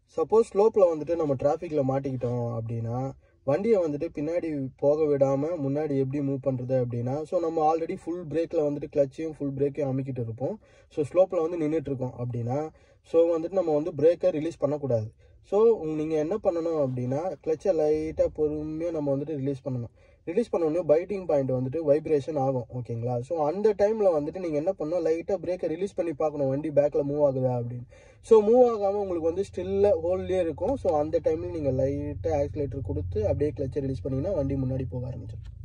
Suppose ஸ்லோப்பில் வந்துட்டு நம்ம டிராஃபிக்கில் மாட்டிக்கிட்டோம் அப்படின்னா வண்டியை வந்துட்டு பின்னாடி போக விடாமல் முன்னாடி எப்படி மூவ் பண்ணுறது அப்படின்னா, ஸோ நம்ம ஆல்ரெடி ஃபுல் பிரேக்கில் வந்துட்டு கிளச்சையும் ஃபுல் பிரேக்கையும் அமைக்கிட்டு இருப்போம். ஸோ ஸ்லோப்பில் வந்து நின்றுட்டுருக்கோம் அப்படின்னா, ஸோ வந்துட்டு நம்ம வந்து பிரேக்கை ரிலீஸ் பண்ணக்கூடாது. ஸோ நீங்கள் என்ன பண்ணணும் அப்படின்னா, கிளச்சை லைட்டாக பொறுமையாக நம்ம வந்துட்டு ரிலீஸ் பண்ணணும். ரிலீஸ் பண்ணோடனே பைட்டிங் பாயிண்ட் வந்துட்டு வைப்ரேஷன் ஆகும். ஓகேங்களா? ஸோ அந்த டைமில் வந்துட்டு நீங்கள் என்ன பண்ணணும், லைட்டாக பிரேக்கை ரிலீஸ் பண்ணி பார்க்கணும் வண்டி பேக்கில் மூவ் ஆகுதா அப்படின்னு. ஸோ மூவ் ஆகாமல் உங்களுக்கு வந்து ஸ்டில்ல ஹோல்ட்லேயே இருக்கும். ஸோ அந்த டைமில் நீங்கள் லைட்டாக ஆக்சிலேட்டர் கொடுத்து அப்படியே கிளச்சை ரிலீஸ் பண்ணிங்கன்னா வண்டி முன்னாடி போக ஆரம்பிச்சிடும்.